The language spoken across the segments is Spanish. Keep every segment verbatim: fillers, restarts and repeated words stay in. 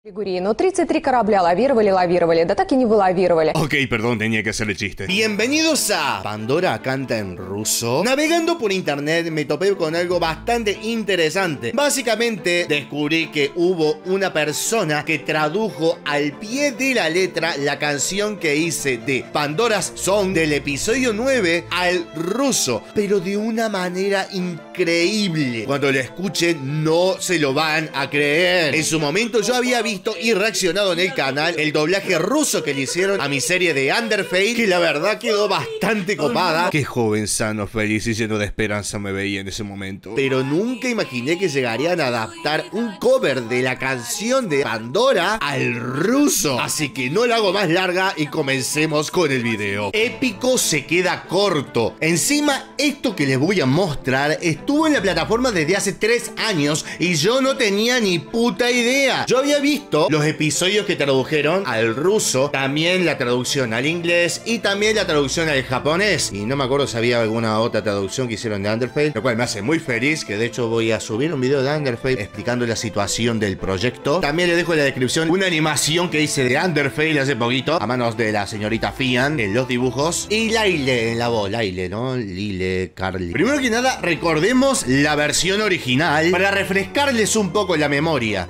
Гурии, но тридцать три корабля лавировали, лавировали, да так и не вылавировали. Ok, perdón, tenía que hacerle chiste. Bienvenidos a Pandora canta en ruso. Navegando por internet me topé con algo bastante interesante. Básicamente descubrí que hubo una persona que tradujo al pie de la letra la canción que hice de Pandora's Song del episodio nueve al ruso, pero de una manera increíble. Cuando lo escuchen no se lo van a creer. En su momento yo había visto y reaccionado en el canal el doblaje ruso que le hicieron a mi serie de Undertale, que la verdad quedó bastante copada. Qué joven, sano, feliz y lleno de esperanza me veía en ese momento. Pero nunca imaginé que llegarían a adaptar un cover de la canción de Pandora al ruso. Así que no la hago más larga y comencemos con el video. Épico se queda corto. Encima, esto que les voy a mostrar estuvo en la plataforma desde hace tres años y yo no tenía ni puta idea. Yo había visto los episodios que tradujeron al ruso, también la traducción al inglés y también la traducción al japonés. Y no me acuerdo si había alguna otra traducción que hicieron de Undertale, lo cual me hace muy feliz, que de hecho voy a subir un video de Undertale explicando la situación del proyecto. También les dejo en la descripción una animación que hice de Undertale hace poquito, a manos de la señorita Fian, en los dibujos. Y Laile en la voz, Laile, ¿no? Lile, Carly. Primero que nada, recordemos la versión original para refrescarles un poco la memoria.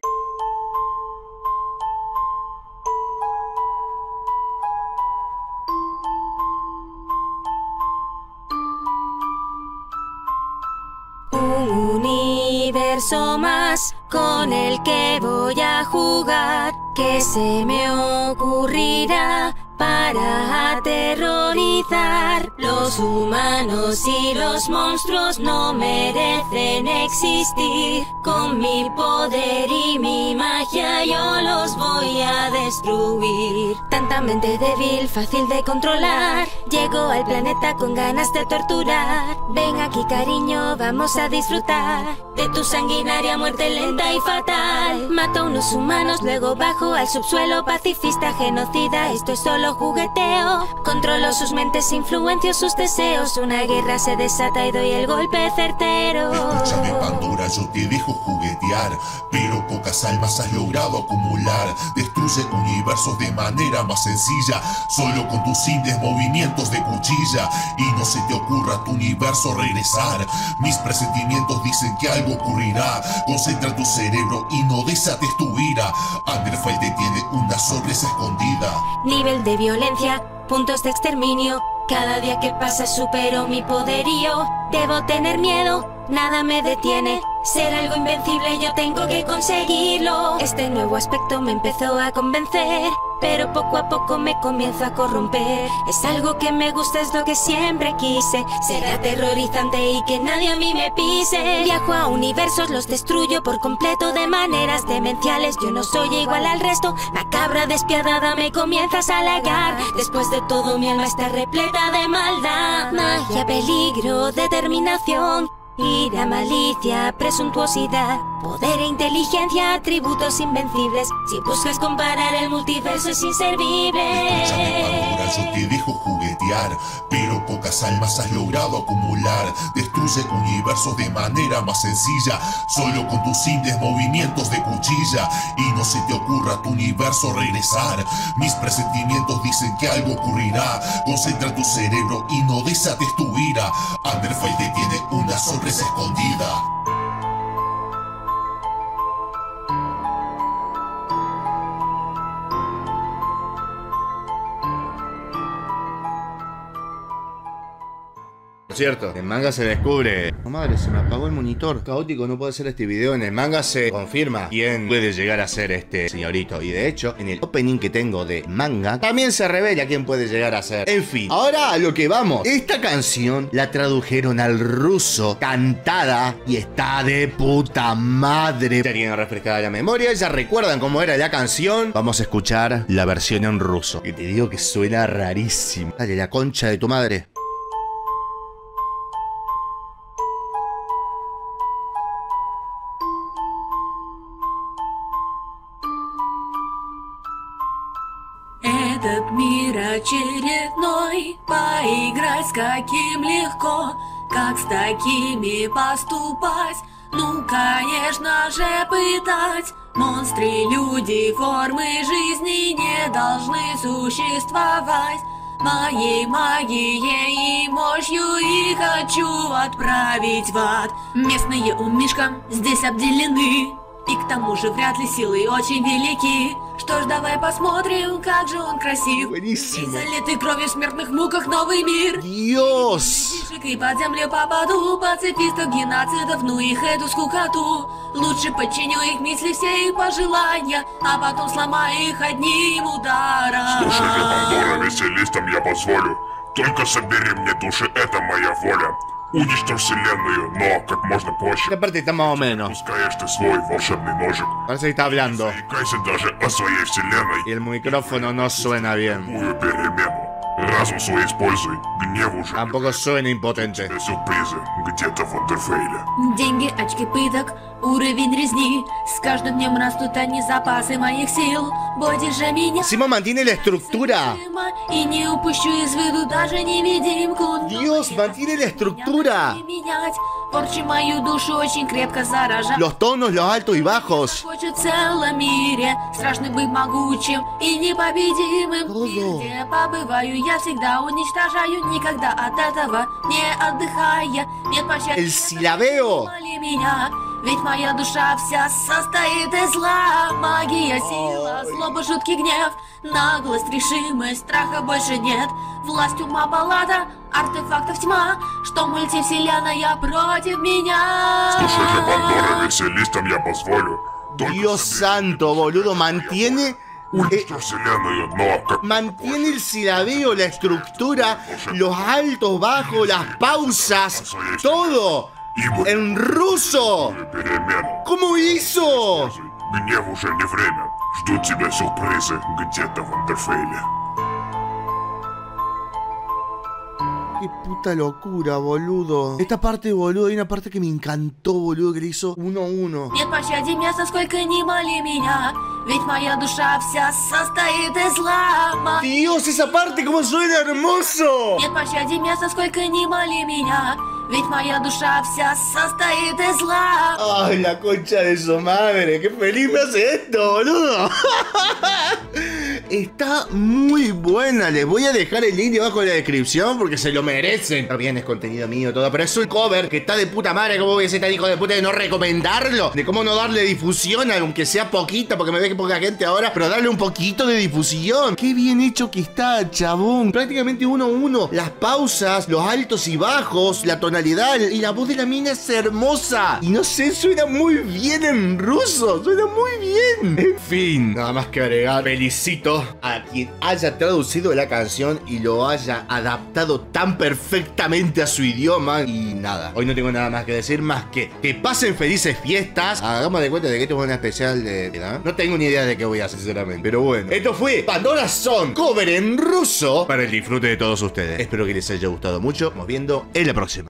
Un universo más con el que voy a jugar. ¿Qué se me ocurrirá para aterrorizar? Los humanos y los monstruos no merecen existir. Con mi poder y mi magia yo los voy a destruir. Tanta mente débil, fácil de controlar. Llego al planeta con ganas de torturar. Ven aquí, cariño, vamos a disfrutar de tu sanguinaria muerte lenta y fatal. Mato a unos humanos, luego bajo al subsuelo. Pacifista, genocida, esto es solo jugueteo. Controlo sus mentes, influencio sus deseos. Una guerra se desata y doy el golpe certero. Escúchame, Pandora, yo te dejo juguetear, pero pocas almas has logrado acumular. Destruye universos de manera más sencilla, solo con tus simples movimientos de cuchilla. Y no se te ocurra a tu universo regresar. Mis presentimientos dicen que algo ocurrirá. Concentra tu cerebro y no desates tu ira. Undertale te tiene una sorpresa escondida. Nivel de violencia, puntos de exterminio. Cada día que pasa supero mi poderío. Debo tener miedo, nada me detiene. Ser algo invencible yo tengo que conseguirlo. Este nuevo aspecto me empezó a convencer, pero poco a poco me comienzo a corromper. Es algo que me gusta, es lo que siempre quise. Ser aterrorizante y que nadie a mí me pise. Viajo a universos, los destruyo por completo de maneras demenciales. Yo no soy igual al resto. Macabra, despiadada, me comienzas a halagar. Después de todo mi alma está repleta de maldad. Magia, peligro, determinación, ira, malicia, presuntuosidad, poder e inteligencia, atributos invencibles. Si buscas comparar el multiverso es inservible. Escúchame, Pandora, yo te dejo juguetear, pero pocas almas has logrado acumular. Destruye universos de manera más sencilla, solo con tus simples movimientos de cuchilla. Y no se te ocurra a tu universo regresar. Mis presentimientos dicen que algo ocurrirá. Concentra tu cerebro y no desates tu ira. Undertale te tiene una sorpresa escondida. Cierto, en manga se descubre. Oh, madre, se me apagó el monitor. Caótico, no puedo hacer este video. En el manga se confirma quién puede llegar a ser este señorito. Y de hecho, en el opening que tengo de manga también se revela quién puede llegar a ser. En fin, ahora a lo que vamos. Esta canción la tradujeron al ruso, cantada, y está de puta madre. Ya tienen refrescada la memoria, ya recuerdan cómo era la canción. Vamos a escuchar la versión en ruso, que te digo que suena rarísimo. Dale, la concha de tu madre. Этот мир очередной, поиграть с каким легко, как с такими поступать, ну, конечно же, пытать. Монстры, люди, формы жизни не должны существовать. Моей магией и мощью их хочу отправить в ад. Местные умишка здесь обделены, и к тому же вряд ли силы очень велики. Что ж, давай посмотрим, как же он красив. Buenísimo. И залитый кровью в смертных муках новый мир. Dios. И под землю попаду, пацифистов, геноцидов, ну их эту скукоту. Лучше подчиню их мысли, все их пожелания, а потом сломаю их одним ударом. Слушайте, Пандора, веселистам я позволю. Только собери мне души, это моя воля. Уничтожь вселенную, но как можно позже. Esta parte está más o menos. Пускаешь ты свой волшебный ножик. Parece que está hablando. Заикайся даже о своей вселенной. Y el micrófono no suena bien. Любую перемену. Разум свой используй, гневу же. Tampoco suena impotente. Сюрпризы где-то в Вандерфейле. Деньги, очки пыток, уровень резни. С каждым днем растут они запасы моих сил. Боди же меня. Encima mantiene la estructura. И не упущу из виду даже невидимку. Dios, mantiene la estructura. Менять. Порчи мою душу очень крепко заражает. Los tonos, los altos y bajos. Хочет в целом мире страшно быть могучим и непобедимым. Todo. Где побываю, я всегда уничтожаю, никогда от этого не отдыхая. Нет пощады. El silabeo. Моли меня, ведь моя душа вся состоит из зла. Магия, сила, злоба, жуткий гнев, наглость, решимость, страха больше нет. Власть ума палата, артефактов тьма, что мультивселенная против меня. Слушайте, Пандора, веселистам я позволю. Только Dios santo, boludo, mantiene. eh, уничтожь вселенную, но как mantiene el silabeo, la estructura, los altos, bajos, las pausas, todo en ruso. перемену. ¿Cómo hizo? Гнев уже не время. Ждут тебя сюрпризы где-то в Вандерфейле. Qué puta locura, boludo. Esta parte, boludo, hay una parte que me encantó, boludo, que le hizo uno a uno. Нет пощади места, сколько ни моли меня, ведь моя душа вся состоит из зла. Dios, esa parte, cómo suena hermoso. Нет пощади места, сколько ни моли меня, ведь моя душа вся состоит из зла. Ay, la concha de su madre, qué feliz me hace esto, boludo. Está muy buena, les voy a dejar el link abajo en la descripción porque se lo merecen. Está bien, es contenido mío todo, pero es un cover que está de puta madre. ¿Cómo voy a ser tan hijo de puta de no recomendarlo? De cómo no darle difusión, aunque sea poquita, porque me ve que poca gente ahora, pero darle un poquito de difusión. Qué bien hecho que está, chabón. Prácticamente uno a uno. Las pausas, los altos y bajos, la tonalidad y la voz de la mina es hermosa. Y no sé, suena muy bien en ruso. Suena muy bien. En fin, nada más que agregar. Felicito a quien haya traducido la canción y lo haya adaptado tan perfectamente a su idioma. Y nada, hoy no tengo nada más que decir más que que pasen felices fiestas. Hagamos de cuenta de que esto es una especial de... ¿no? No tengo ni idea de qué voy a hacer, sinceramente. Pero bueno, esto fue Pandora Song, cover en ruso, para el disfrute de todos ustedes. Espero que les haya gustado mucho. Nos vemos viendo en la próxima.